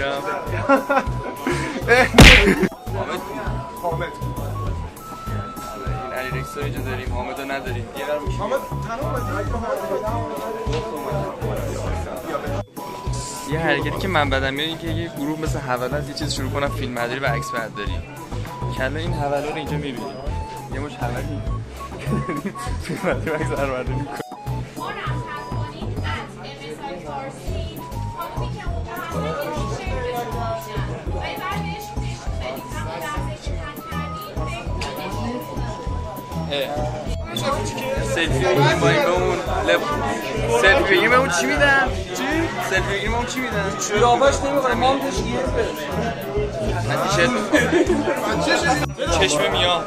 میگیرم. حامد این علی رکس رو اینجا داریم، حامد رو نداریم. یه قرار میشه حامد یه حرکتی که من بدم میاد این که یه گروه مثل حواله از یه چیز شروع کنم فیلم برداری و عکس برداری. کلا این حواله رو اینجا میبینیم. یه مش حوالی فیلم برداری و عکس برداری میکنه. سلفی بگیریم با این به اون سلفی بگیریم به اون چی میدن؟ چی؟ سلفی بگیریم به اون چی میدن؟ یاباش نمیخوره مامتش گیره چشم میاد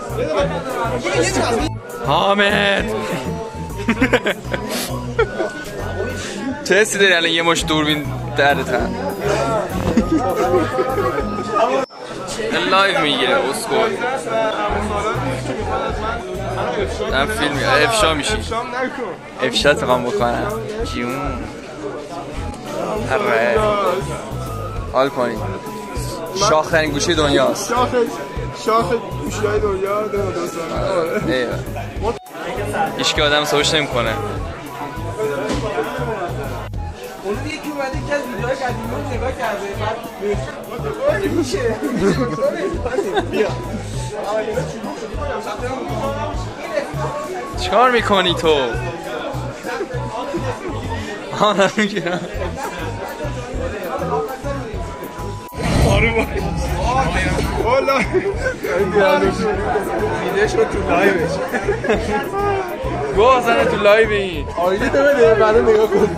حامد چه حسی داری الان یه مش دوربین درتن لایو میگیره اسکول من فیلم افشا میشی افشا تقام بکنم جیون اره حال کنید شاخ‌ترین گوشی دنیاست شاخ گوشی‌های دنیا دوستان هیچ که آدم سوش نمی‌کنه اون یکی اومده که از ویدیوهای قدیمی رو نگاه کرده بعد میشه بیا چیکار میکنی تو؟ آره میگیرم آره والا ویدیوش رو تو لایوش گوه زنه تو لایو این آیدی تو بده بعد نگاه کن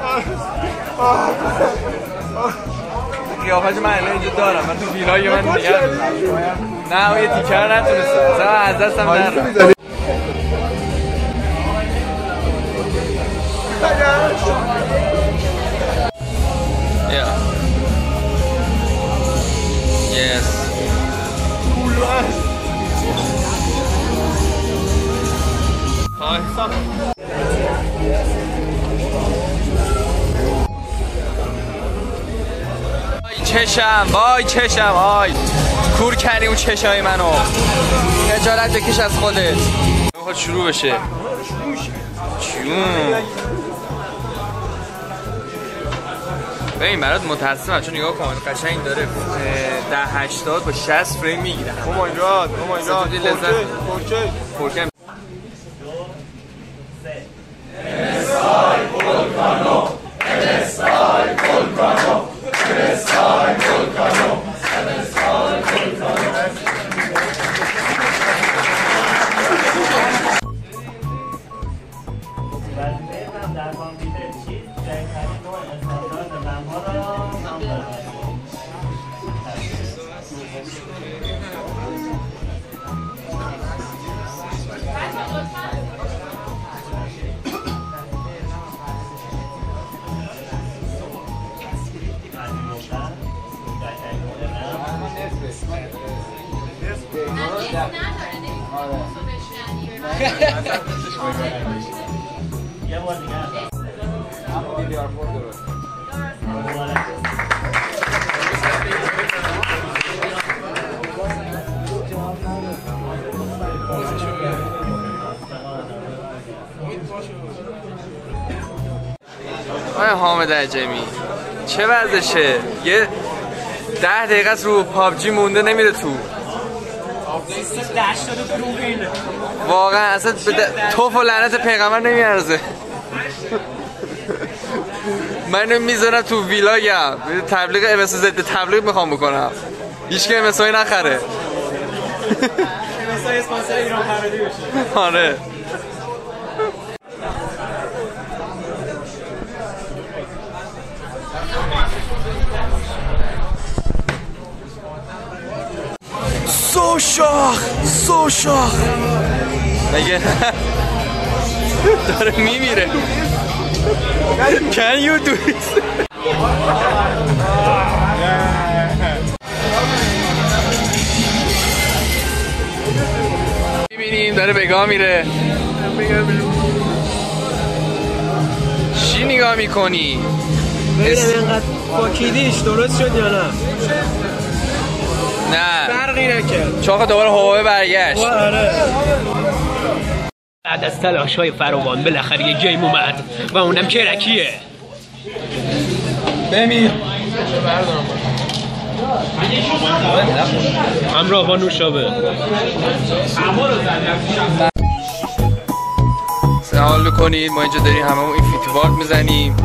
قیافش من الان اینجا دارم من تو ویلای من نگرد نه اون یه تیکر نتونستم زمان از دستم در رفت Yeah. Yes. Hi. وای چشم وای کور کردی اون چشای منو خجالت بکش از خودت میخواد شروع بشه جون ببین برات متاسفم چون نگاه کن قشنگ داره 1080 با 60 فریم میگیره او مای گاد او مای گاد فورکی یه بار دیگه آیا حامد عجمی چه وضعشه؟ یه 10 دقیقه است رو پابجی مونده نمیره تو واقعا اصلا توف و لعنت پیغمبر نمیارزه من میذارم تو ویلاگم تبلیغ امس ضد تبلیغ میخوام بکنم هیچ که امسایی نخره امسای اسپانسر ایران پردی بشه آره سو شاخ مگه داره میمیره Can you do it? میبینیم داره بگاه میره چی نگاه میکنی؟ ببینم اینقدر پاکیدیش درست شد یا نه؟ نه فرقی نکرد. چاق دوباره هوای برگشت. آره. بعد از تلاش‌های فراوان بالاخره یه جیم اومد و اونم کرکیه. بمیر همراه با نوشابه. سوال کنید ما اینجا داریم هممون این فیتوارد میزنیم.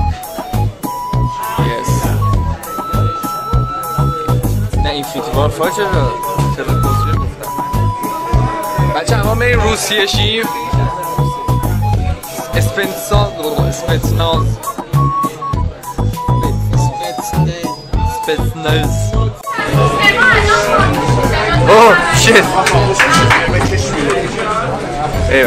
نه این فیتوارد چرا کوچه گفتم بچه همه بریم روسیه شیم. اسپنسناز اوه شیت ایوه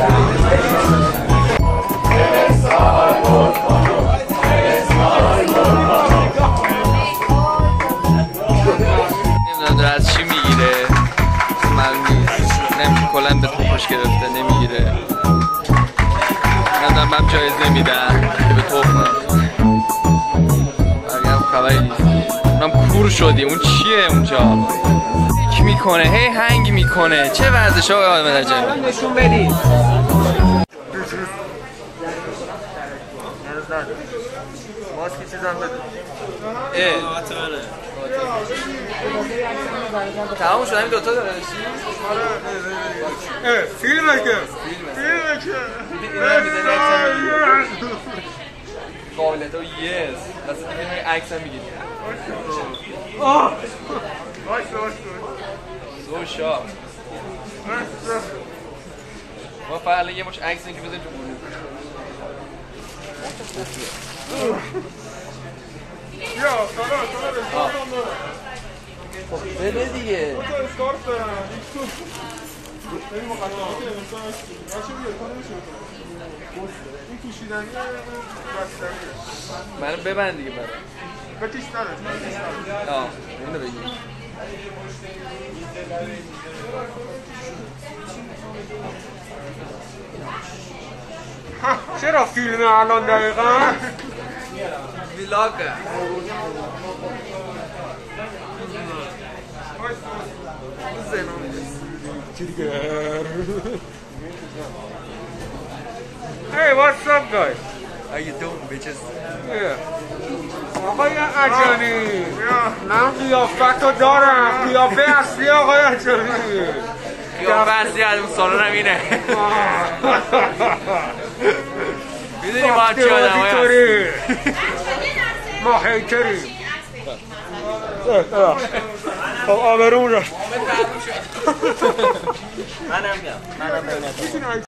نمیدونم داره از چی میگیره معلوم نیست. نمیشه کلن به توپش گرفته نمیگیره. نمیدونم من جایزه میدن که به توپم بقیه هم خبری نیست. اونم کور شدیم. اون چیه اونجا کی میکنه هی هنگ میکنه چه ورزش ها آدم در جمعه نشون بدی. ماسکی چیزم بده. تمام شد همین دوتا داره داشتی؟ فیلمه که قابلیت ها یس دست دیگه عکس هم میگیری سو شاپ ما فعلا یه مش عکس این که بزنیم تو گروه خب بده دیگه منو ببند دیگه برای بکش نره اینو بگیم چرا فیلمه الان دقیقا؟ ویلاگه Hey, what's up, guys? How you doing, bitches? آقای عجانی من قیافت رو دارم قیافه اصلی آقای عجانی قیافه اصلی از اون سالن هم اینه میدونی ما هم چی آدم های هست ما هیتری خب آبرون را منم